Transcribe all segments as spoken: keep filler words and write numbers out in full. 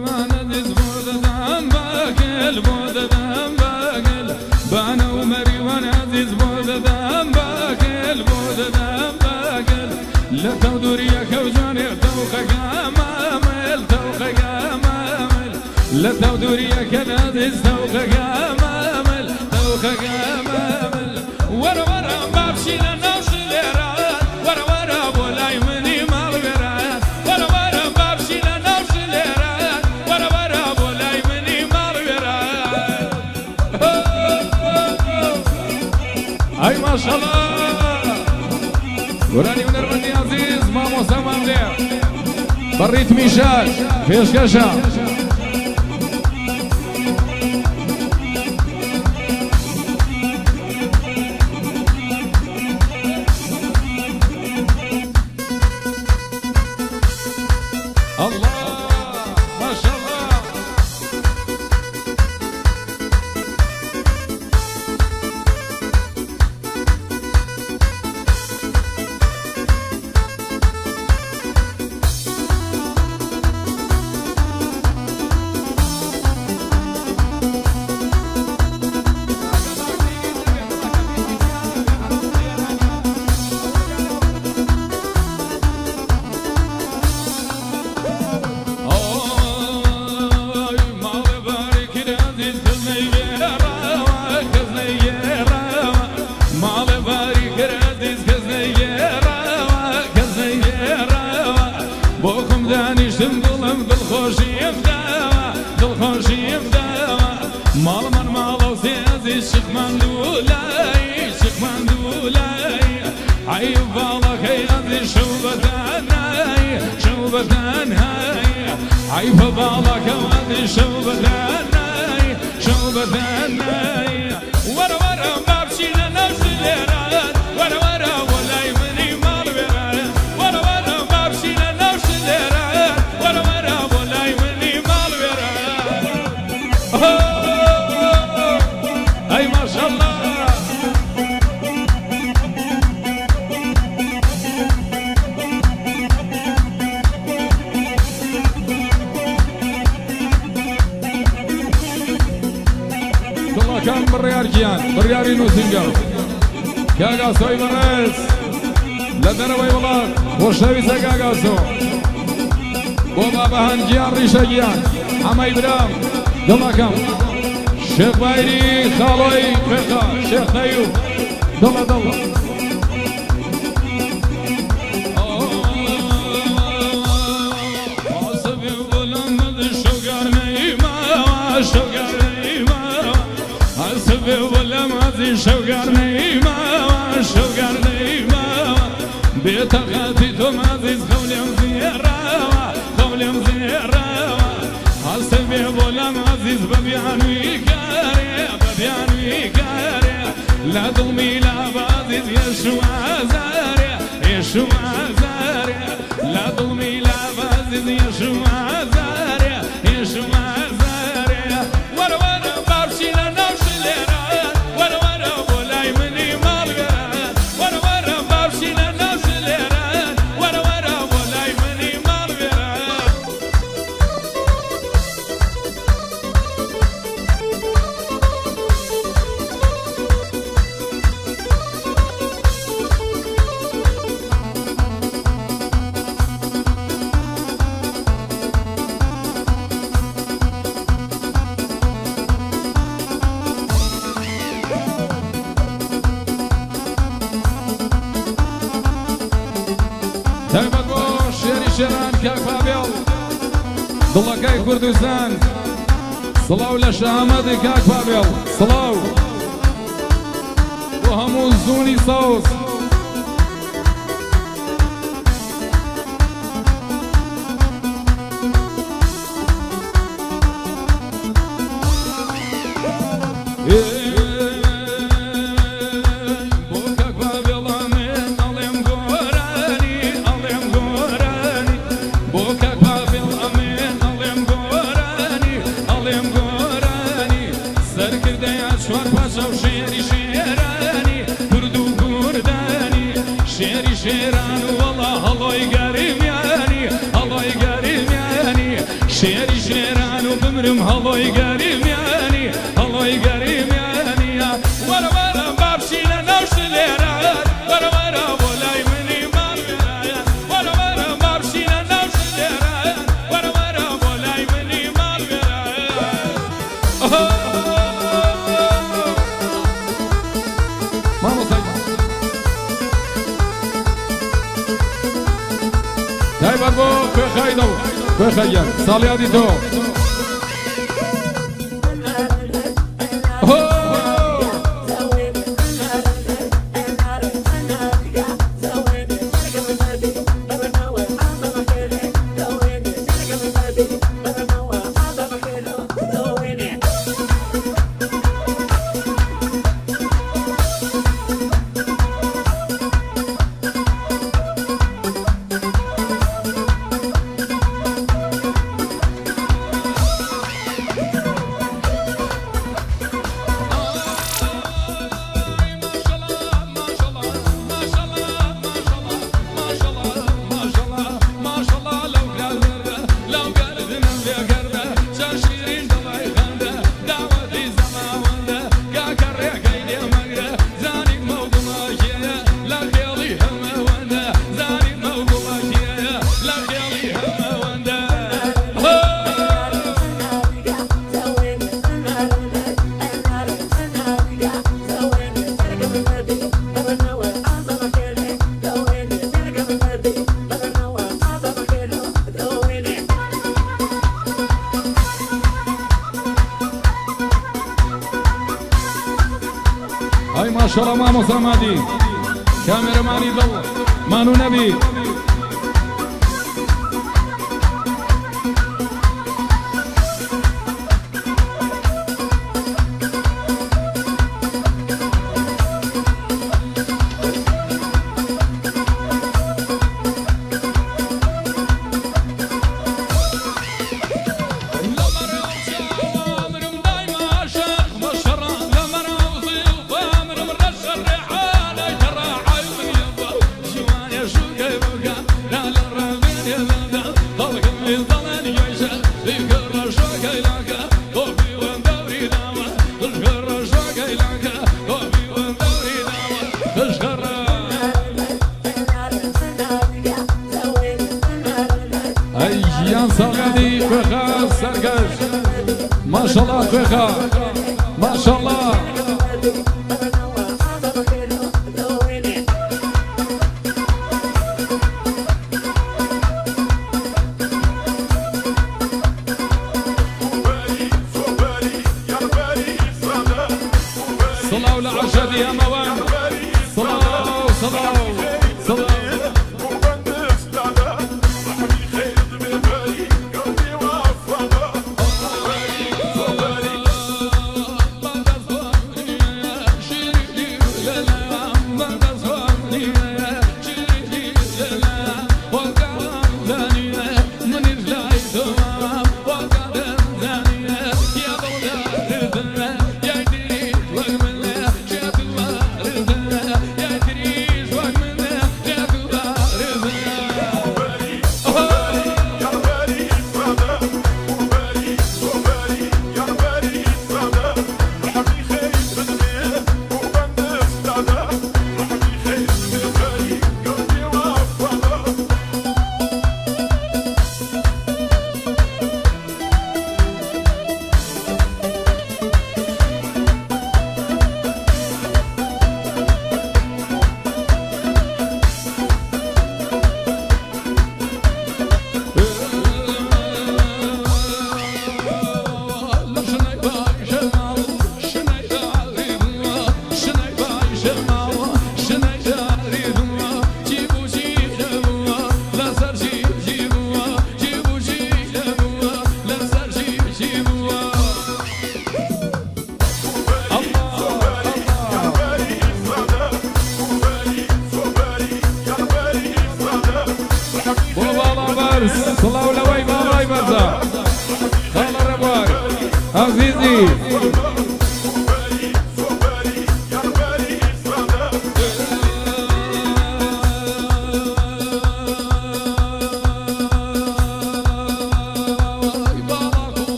مریوان عزیز بودم باقل بودم باقل بانو مریوان عزیز بودم باقل بودم باقل لتو دوريا كوجاني توخا قامامل توخا قامامل لتو دوريا كنادز توخا قامامل توخا قامامل ورا ورا بابشي لنوش ليران ورا ورا بولاي مني مالبران ورا ورا بابشي لنوش ليران ورا ورا بولاي مني مالبران اي ما شاء الله وراني من الرمي عزيز مامو سامان ليه بريت ميشاش فيش كشا الله ما شاء الله بوكم دانيشتم دلم دلخوشي بداوا دلخوشي بداوا مال من مالو سيزي شخمان دولاي شخمان دولاي عيب بالك يا شوبتاناي شوبتاناي عيب بالك يا شوبتاناي شوبتاناي ورا ورا بابشي لنفس الليران ورا ورا ولاي مني مال بيران ورا ورا بابشي لنفس الليران ورا ورا ولاي مني مال بيران اي ما شاء الله كان بريار جيان برياري نوسنجر كاغا سوي مرس لدنا وي والله وشوي ساغا سو بابا بهان جيان ريشا جيان حما ابراهيم دما كم شيخ بايري خالوي فقه شيخ نيوب دلا دلا حسبي ولمد شوغار نيما شوغار حسبي ولا مازي شوقار نيما شوقار نيما بيت غادي تمازي خولي مزيرا خولي مزيرا حسبي ولا مازي ببيان ويكاري ببيان ويكاري لا ضمي لا بازيز يشوى زاري يشوى زاري لا ضمي لا بازيز يشوى زاري يشوى زاري ورا ورا بابشي لنا تایبەتبۆ شێری شێران کاک پابێڵ دڵەکەی کوردستان سڵاو لە شەهامەتی کاک پابێڵ سڵاو بۆ هەموو زوونی سەوز شوار پاشا و شێری شێرانی کورد و کوردان أمرم هالوي قريم يعني هالوي قريم يعني ورا ورا بابشينا نوش ليرات ورا ورا ولاي مني مال ولايات ورا ورا بابشينا نوش ليرات ورا ورا ولاي مني مال ولايات ماما سايبا سايبا بو بخايدو بخير صاليادي تو ما شاء الله مامو سامادي كاميرا ماني ضل مانو نبي ما شاء الله خويخا ما شاء الله صلاة والعشاء يا موان صلاة صلاة صلاة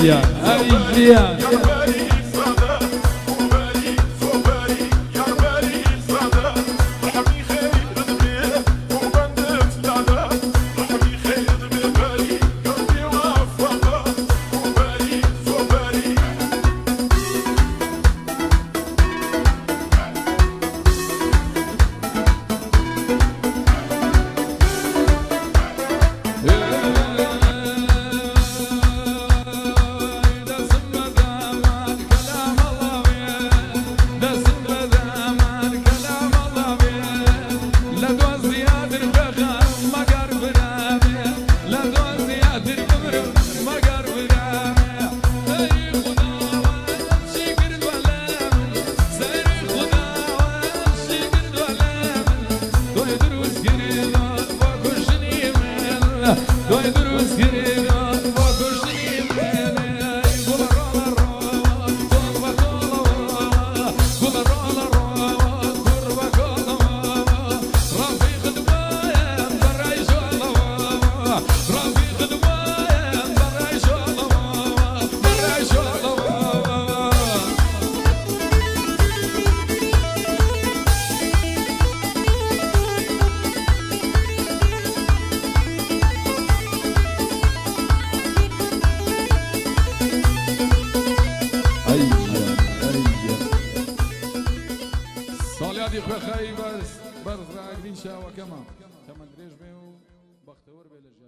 أيا أيا بخير بس برز راقدين شاوة كمان كمان دريج بيو بختور بيلج